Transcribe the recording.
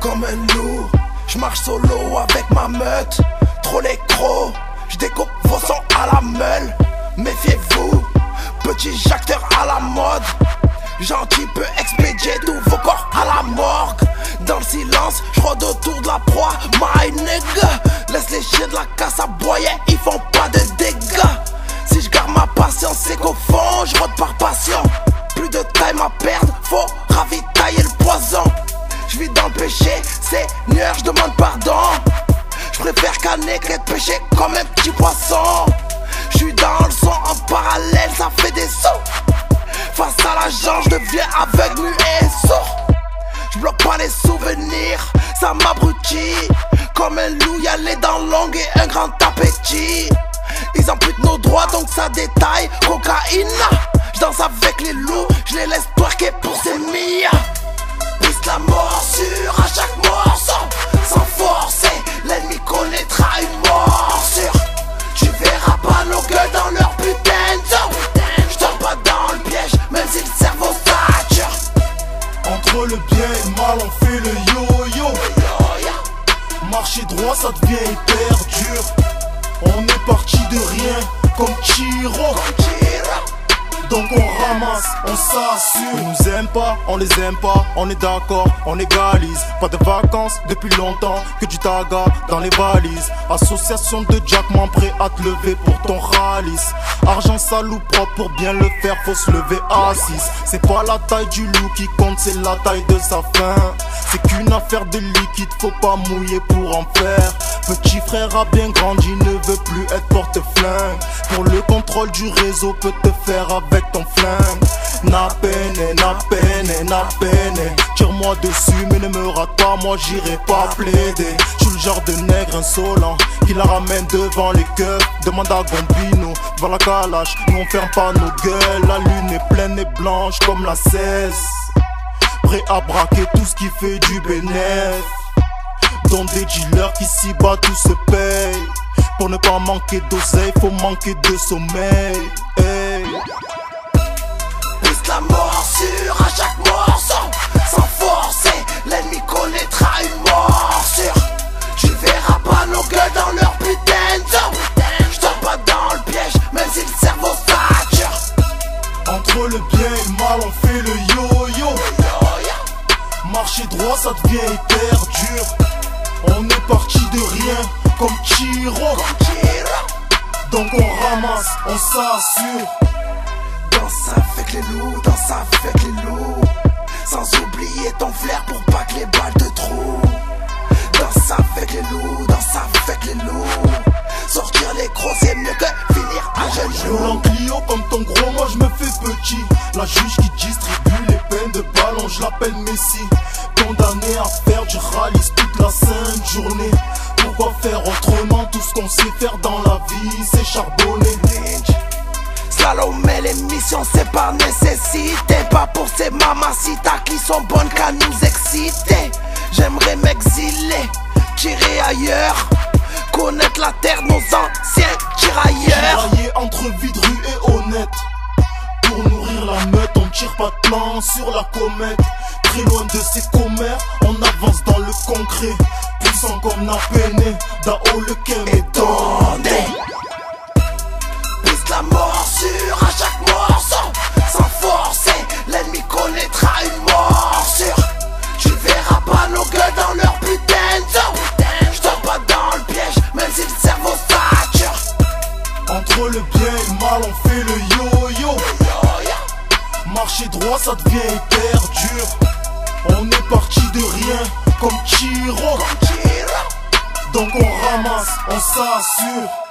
comme un loup. J'marche solo avec ma meute. Trop les crocs, j'découpe vos sons à la meule. Méfiez-vous, petit jacteur à la mode. Gentil peut expédier tous vos corps à la morgue. Dans le silence, j'rôde autour de la proie, my nigga. Laisse les chiens de la casse à boyer, ils font pas de dégâts. Si je garde ma patience, c'est qu'au fond, j'rôde par passion. Plus de time à perdre, faut ravitailler le poison. J'vis dans le péché, Seigneur, j'demande pardon. J'préfère canner qu'être pêché comme un petit poisson. J'suis dans le son en parallèle, ça fait des sauts. Face à la jambe, j'deviens aveugle, muet et sourd. J'bloque pas les souvenirs, ça m'abrutit. Comme un loup, y'a les dents longues et un grand appétit. Ils amputent nos droits, donc ça détaille. Cocaïne, j'danse avec les loups, j'les laisse twerker pour ces millas. Pisse la morsure à chaque morceau. Sans forcer, l'ennemi connaîtra une morsure. Tu verras pas nos gueules dans leur putain de zone. J'tombe pas dans le piège, même si le cerveau sature. Entre le bien et le mal, on fait le yo-yo. Marcher droit, ça devient hyper dur. On est parti de rien, comme Chiro. Donc on ramasse, on s'assure. Ils nous aiment pas, on les aime pas, on est d'accord, on égalise. Pas de vacances depuis longtemps, que du taga dans les valises. Association de Jackman prêt à te lever pour ton ralice. Argent sale ou propre, pour bien le faire faut se lever à 6. C'est pas la taille du loup qui compte, c'est la taille de sa faim. C'est qu'une affaire de liquide, faut pas mouiller pour en faire. Petit frère a bien grandi, ne veut plus être porte-flingue. Pour le contrôle du réseau peut te faire avec ton flingue. Na peine, na peine, na peine. Tire-moi dessus mais ne me rate pas, moi j'irai pas plaider. J'suis le genre de nègre insolent qui la ramène devant les keufs. Demande à Gombino, devant la calache, nous on ferme pas nos gueules. La lune est pleine et blanche comme la 16. Prêt à braquer tout ce qui fait du bénéf. Dans des dealers qui s'y battent, tout se paye. Pour ne pas manquer d'oseille, faut manquer de sommeil. Hey. Pisse la morsure à chaque morceau. Sans forcer, l'ennemi connaîtra une morsure. Tu verras pas nos gueules dans leur putain de zone. J'tombe pas dans le piège, même si le cerveau sature. Entre le bien et le mal, on fait le yo-yo. Marcher droit, ça devient hyper dur. On est parti de rien, comme Chiro. Donc on ramasse, on s'assure. Danse avec les loups, danse avec les loups. Sans oublier ton flair pour pas que les balles te trouvent. Danse avec les loups, danse avec les loups. Sortir les crocs c'est mieux que finir à genoux. L'enclio comme ton gros, moi je me fais petit. La juge qui distribue les peines de ballon, je l'appelle Messi. Condamné à faire du ralice toute la sainte journée. Pourquoi faire autrement? Tout ce qu'on sait faire dans la vie c'est charbonner. Slalom mais les missions c'est par nécessité. Pas pour ces mamacitas qui sont bonnes qu'à nous exciter. J'aimerais m'exiler, tirer ailleurs, connaître la terre, nos anciens tirailleurs. Tiraillé entre vie de rue et honnête. Pour nourrir la meute, on tire pas de plan sur la comète. Très loin de ces commères, on avance dans le concret. Puissant comme Napene, Dao le Kem et Dondé. Pisse la morsure à chaque morceau. Sans forcer, l'ennemi connaîtra une morsure. Tu verras pas nos gueules dans leur putain de zone. J'tombe pas dans le piège, même si le cerveau sature. Entre le bien et le mal, on fait le yo-yo. Marcher droit, ça devient hyper dur. On est parti de rien, comme Chiro. Donc on ramasse, on s'assure.